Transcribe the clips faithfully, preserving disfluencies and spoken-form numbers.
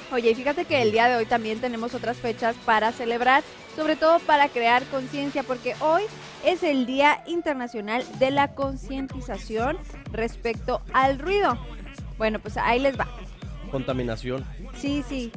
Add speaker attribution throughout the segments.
Speaker 1: Oye, y fíjate que el día de hoy también tenemos otras fechas para celebrar, sobre todo para crear conciencia, porque hoy es el Día Internacional de la Concientización respecto al ruido. Bueno, pues ahí les va.
Speaker 2: Contaminación.
Speaker 1: Sí, sí.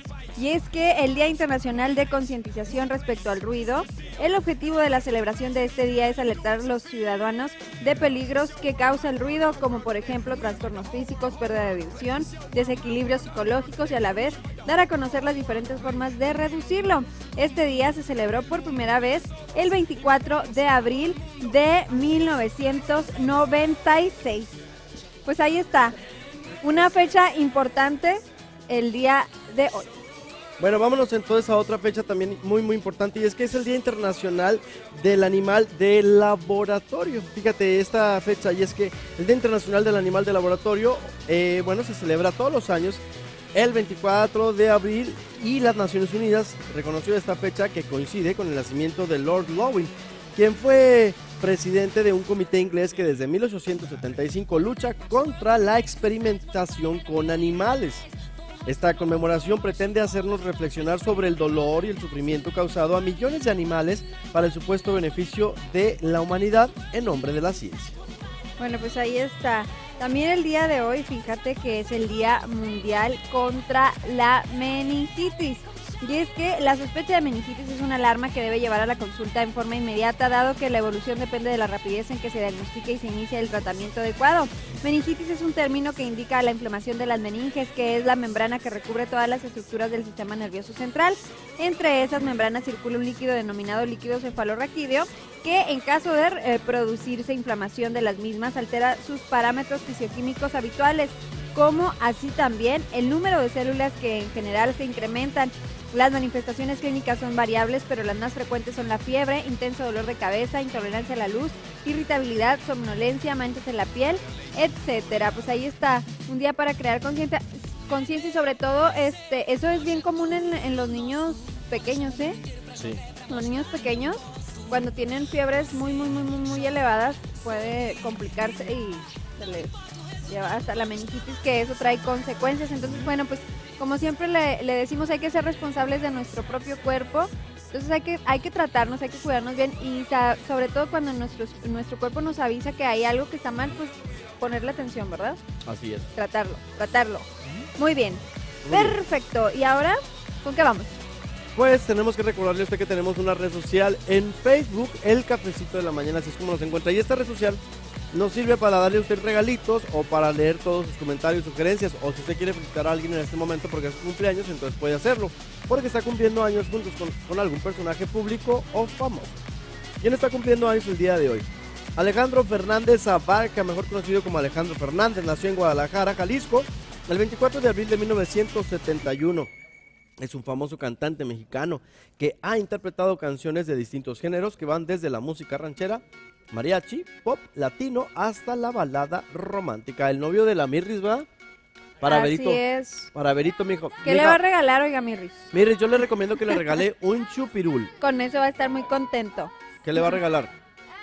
Speaker 1: Y es que el Día Internacional de Concientización respecto al ruido, el objetivo de la celebración de este día es alertar a los ciudadanos de peligros que causa el ruido, como por ejemplo trastornos físicos, pérdida de visión, desequilibrios psicológicos y a la vez dar a conocer las diferentes formas de reducirlo. Este día se celebró por primera vez el veinticuatro de abril de mil novecientos noventa y seis. Pues ahí está, una fecha importante el día de hoy.
Speaker 2: Bueno, vámonos entonces a otra fecha también muy muy importante, y es que es el Día Internacional del Animal de Laboratorio. Fíjate esta fecha, y es que el Día Internacional del Animal de Laboratorio, eh, bueno, se celebra todos los años el veinticuatro de abril, y las Naciones Unidas reconoció esta fecha que coincide con el nacimiento de Lord Lowen, quien fue presidente de un comité inglés que desde mil ochocientos setenta y cinco lucha contra la experimentación con animales. Esta conmemoración pretende hacernos reflexionar sobre el dolor y el sufrimiento causado a millones de animales para el supuesto beneficio de la humanidad en nombre de la ciencia.
Speaker 1: Bueno, pues ahí está. También el día de hoy, fíjate que es el Día Mundial contra la Meningitis. Y es que la sospecha de meningitis es una alarma que debe llevar a la consulta en forma inmediata, dado que la evolución depende de la rapidez en que se diagnostique y se inicia el tratamiento adecuado. Meningitis es un término que indica la inflamación de las meninges, que es la membrana que recubre todas las estructuras del sistema nervioso central. Entre esas membranas circula un líquido denominado líquido cefalorraquídeo, que en caso de eh, producirse inflamación de las mismas altera sus parámetros fisioquímicos habituales, como así también el número de células, que en general se incrementan. Las manifestaciones clínicas son variables, pero las más frecuentes son la fiebre, intenso dolor de cabeza, intolerancia a la luz, irritabilidad, somnolencia, manchas en la piel, etcétera. Pues ahí está, un día para crear conciencia, conciencia y sobre todo, este, eso es bien común en, en los niños pequeños, ¿eh?
Speaker 2: Sí.
Speaker 1: Los niños pequeños, cuando tienen fiebres muy, muy, muy, muy, muy elevadas, puede complicarse y se les lleva hasta la meningitis, que eso trae consecuencias. Entonces, bueno, pues como siempre le, le decimos, hay que ser responsables de nuestro propio cuerpo. Entonces hay que, hay que tratarnos, hay que cuidarnos bien, y sa- sobre todo cuando nuestro, nuestro cuerpo nos avisa que hay algo que está mal, pues ponerle atención, ¿verdad?
Speaker 2: Así es.
Speaker 1: Tratarlo, tratarlo. Muy bien,
Speaker 2: Muy bien.
Speaker 1: perfecto. ¿Y ahora con qué vamos?
Speaker 2: Pues tenemos que recordarle a usted que tenemos una red social en Facebook, El Cafecito de la Mañana, así es como nos encuentra. Y esta red social nos sirve para darle a usted regalitos o para leer todos sus comentarios, sugerencias, o si usted quiere felicitar a alguien en este momento porque es su cumpleaños, entonces puede hacerlo, porque está cumpliendo años juntos con, con algún personaje público o famoso. ¿Quién está cumpliendo años el día de hoy? Alejandro Fernández Abarca, mejor conocido como Alejandro Fernández, nació en Guadalajara, Jalisco, el veinticuatro de abril de mil novecientos setenta y uno. Es un famoso cantante mexicano que ha interpretado canciones de distintos géneros que van desde la música ranchera, mariachi, pop, latino, hasta la balada romántica. El novio de la Mirris, ¿verdad? Para
Speaker 1: Así
Speaker 2: Berito.
Speaker 1: es.
Speaker 2: Para Berito, mijo.
Speaker 1: ¿Qué
Speaker 2: Mija,
Speaker 1: le va a regalar, oiga, Mirris?
Speaker 2: Mirris, yo le recomiendo que le regale un chupirul.
Speaker 1: Con eso va a estar muy contento.
Speaker 2: ¿Qué le va a regalar?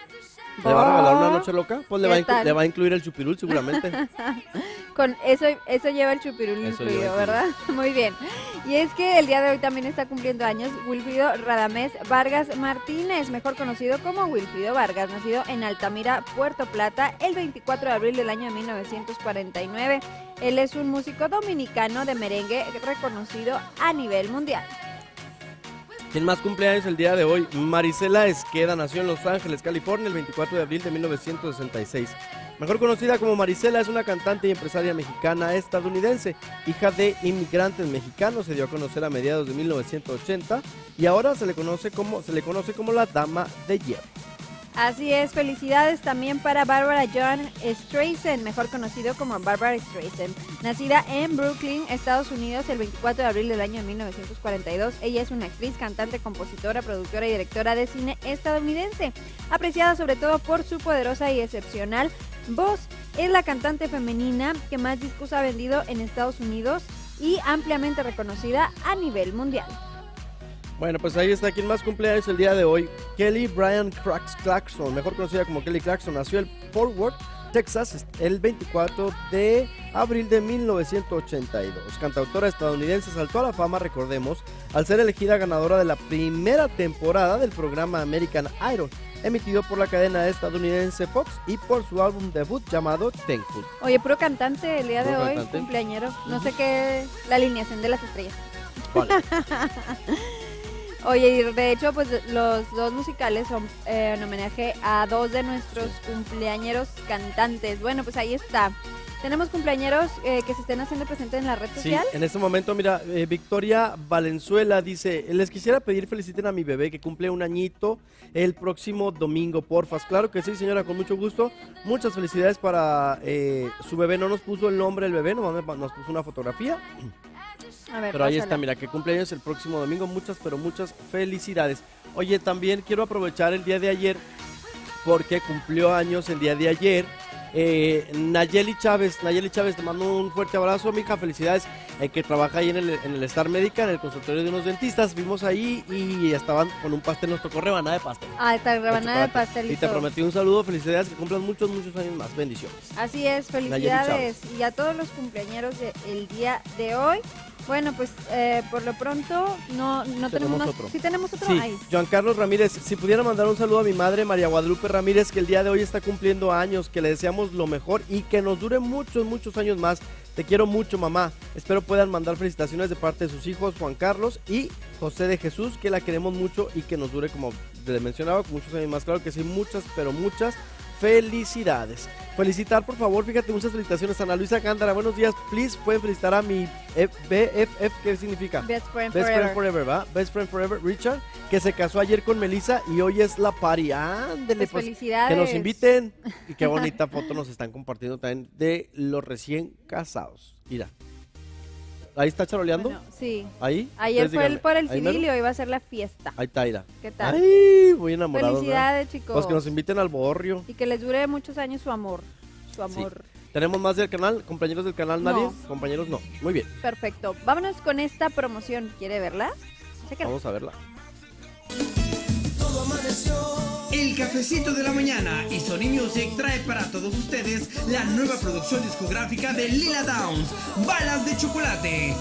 Speaker 2: ¿Le va a regalar una noche loca? Pues le va, a
Speaker 1: ¿Qué
Speaker 2: inclu-
Speaker 1: tal?
Speaker 2: le va a incluir el chupirul seguramente.
Speaker 1: Con eso, eso lleva el chupirul
Speaker 2: Eso
Speaker 1: incluido,
Speaker 2: lleva el
Speaker 1: ¿verdad? Muy bien. Y es que el día de hoy también está cumpliendo años Wilfrido Radamés Vargas Martínez, mejor conocido como Wilfrido Vargas, nacido en Altamira, Puerto Plata, el veinticuatro de abril del año de mil novecientos cuarenta y nueve. Él es un músico dominicano de merengue reconocido a nivel mundial.
Speaker 2: ¿Quién más cumpleaños el día de hoy? Marisela Esqueda nació en Los Ángeles, California, el veinticuatro de abril de mil novecientos sesenta y seis. Mejor conocida como Marisela, es una cantante y empresaria mexicana estadounidense, hija de inmigrantes mexicanos. Se dio a conocer a mediados de mil novecientos ochenta y ahora se le conoce como, se le conoce como la Dama de Hierro.
Speaker 1: Así es, felicidades también para Barbara Joan Streisand, mejor conocido como Barbara Streisand. Nacida en Brooklyn, Estados Unidos, el veinticuatro de abril del año de mil novecientos cuarenta y dos. Ella es una actriz, cantante, compositora, productora y directora de cine estadounidense. Apreciada sobre todo por su poderosa y excepcional voz. Es la cantante femenina que más discos ha vendido en Estados Unidos y ampliamente reconocida a nivel mundial.
Speaker 2: Bueno, pues ahí está. Quien más cumpleaños el día de hoy, Kelly Bryan Crax Clarkson, mejor conocida como Kelly Clarkson, nació en Fort Worth, Texas, el veinticuatro de abril de mil novecientos ochenta y dos. Cantautora estadounidense saltó a la fama, recordemos, al ser elegida ganadora de la primera temporada del programa American Idol, emitido por la cadena estadounidense Fox, y por su álbum debut llamado Thankful.
Speaker 1: Oye, puro cantante el día de
Speaker 2: Puro
Speaker 1: hoy,
Speaker 2: cantante.
Speaker 1: cumpleañero. No sé qué, la alineación de las estrellas.
Speaker 2: Vale.
Speaker 1: Oye, y de hecho, pues los dos musicales son eh, en homenaje a dos de nuestros cumpleañeros cantantes. Bueno, pues ahí está. Tenemos cumpleañeros eh, que se estén haciendo presentes en la red
Speaker 2: Sí,
Speaker 1: social.
Speaker 2: en este momento, mira, eh, Victoria Valenzuela dice, les quisiera pedir feliciten a mi bebé que cumple un añito el próximo domingo, porfas. Claro que sí, señora, con mucho gusto. Muchas felicidades para eh, su bebé. No nos puso el nombre del bebé, nomás me- nos puso una fotografía.
Speaker 1: A ver,
Speaker 2: Pero ahí
Speaker 1: pásala.
Speaker 2: está, mira, que cumpleaños el próximo domingo. Muchas, pero muchas felicidades. Oye, también quiero aprovechar el día de ayer, porque cumplió años el día de ayer. Eh, Nayeli Chávez, Nayeli Chávez, te mando un fuerte abrazo, mija, felicidades, eh, que trabaja ahí en el, en el Star Médica, en el consultorio de unos dentistas. Vimos ahí y estaban con un pastel, nos tocó rebanada de pastel.
Speaker 1: Ah, esta rebanada de
Speaker 2: chocolate.
Speaker 1: pastelito.
Speaker 2: Y te prometí un saludo, felicidades, que cumplan muchos, muchos años más. Bendiciones.
Speaker 1: Así es, felicidades. Y a todos los cumpleañeros del día de hoy. Bueno, pues eh, por lo pronto no, no tenemos,
Speaker 2: Tenemos
Speaker 1: más.
Speaker 2: otro.
Speaker 1: Sí, tenemos otro.
Speaker 2: Sí,
Speaker 1: Ahí.
Speaker 2: Juan Carlos Ramírez, si pudiera mandar un saludo a mi madre María Guadalupe Ramírez, que el día de hoy está cumpliendo años, que le deseamos lo mejor y que nos dure muchos, muchos años más. Te quiero mucho, mamá. Espero puedan mandar felicitaciones de parte de sus hijos Juan Carlos y José de Jesús, que la queremos mucho y que nos dure, como le mencionaba, con muchos años más. Claro que sí, muchas, pero muchas felicidades. Felicitar, por favor, fíjate, muchas felicitaciones a Ana Luisa Gándara. Buenos días, please, pueden felicitar a mi B F F, ¿qué significa?
Speaker 1: Best Friend
Speaker 2: Best
Speaker 1: Forever.
Speaker 2: Friend Forever, ¿va? Best Friend Forever, Richard, que se casó ayer con Melissa y hoy es la party. Ándele,
Speaker 1: Pues
Speaker 2: pues,
Speaker 1: felicidades.
Speaker 2: que nos inviten. Y qué bonita foto nos están compartiendo también de los recién casados. Mira. Ahí está charoleando.
Speaker 1: Bueno, sí.
Speaker 2: Ahí.
Speaker 1: Ayer
Speaker 2: Ustedes
Speaker 1: fue el
Speaker 2: díganme.
Speaker 1: por el
Speaker 2: Ahí mero.
Speaker 1: civil y hoy va a ser la fiesta.
Speaker 2: Ahí está, mira.
Speaker 1: ¿Qué tal?
Speaker 2: Ay, muy enamorados. ¿verdad?
Speaker 1: Felicidades, chicos.
Speaker 2: Pues que nos inviten al borrio.
Speaker 1: Y que les dure muchos años su amor. Su amor.
Speaker 2: ¿Tenemos más del canal? ¿Compañeros del canal? ¿Nadie?
Speaker 1: No.
Speaker 2: Compañeros, no. Muy bien.
Speaker 1: Perfecto. Vámonos con esta promoción. ¿Quiere verla? Chéquenla.
Speaker 2: Vamos a verla.
Speaker 3: El cafecito de la mañana y Sony Music trae para todos ustedes la nueva producción discográfica de Lila Downs, Balas de Chocolate.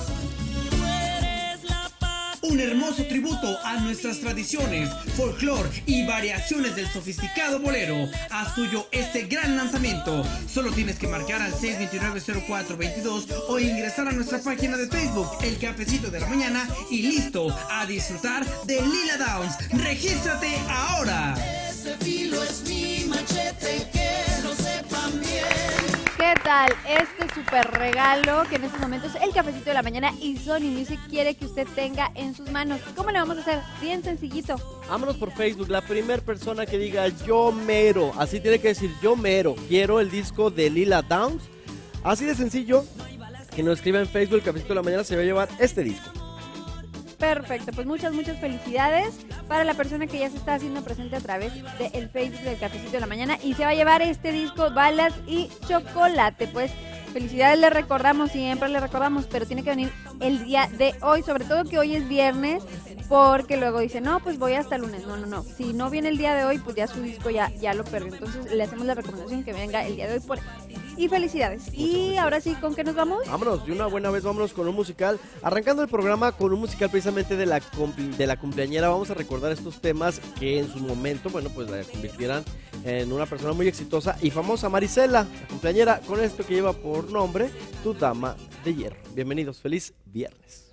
Speaker 3: Un hermoso tributo a nuestras tradiciones, folclore y variaciones del sofisticado bolero. Haz tuyo este gran lanzamiento. Solo tienes que marcar al seis dos nueve cero cuatro dos dos o ingresar a nuestra página de Facebook, El Cafecito de la Mañana, y listo, a disfrutar de Lila Downs. ¡Regístrate ahora!
Speaker 4: Ese filo es mi machete, que lo sepan bien.
Speaker 1: ¿Qué tal? Este super regalo que en estos momentos el cafecito de la mañana y Sony Music quiere que usted tenga en sus manos. ¿Cómo le vamos a hacer? Bien sencillito.
Speaker 2: Vámonos por Facebook, la primera persona que diga yo mero, así tiene que decir yo mero, quiero el disco de Lila Downs, así de sencillo, que nos escriba en Facebook, el Cafecito de la Mañana se va a llevar este disco.
Speaker 1: Perfecto, pues muchas, muchas felicidades para la persona que ya se está haciendo presente a través del Facebook del Cafecito de la Mañana y se va a llevar este disco Balas y Chocolate. Pues felicidades, le recordamos, siempre le recordamos, pero tiene que venir el día de hoy, sobre todo que hoy es viernes, porque luego dice, no, pues voy hasta el lunes. No, no, no, si no viene el día de hoy, pues ya su disco ya, ya lo perdió. Entonces le hacemos la recomendación que venga el día de hoy por y felicidades. Y ahora sí, ¿con qué nos vamos?
Speaker 2: Vámonos, de una buena vez, vámonos con un musical. Arrancando el programa con un musical precisamente de la, cumpli- de la cumpleañera. Vamos a recordar estos temas que en su momento, bueno, pues la convirtieran en una persona muy exitosa y famosa, Marisela, la cumpleañera, con esto que lleva por nombre Tu Dama de Hierro. Bienvenidos, feliz viernes.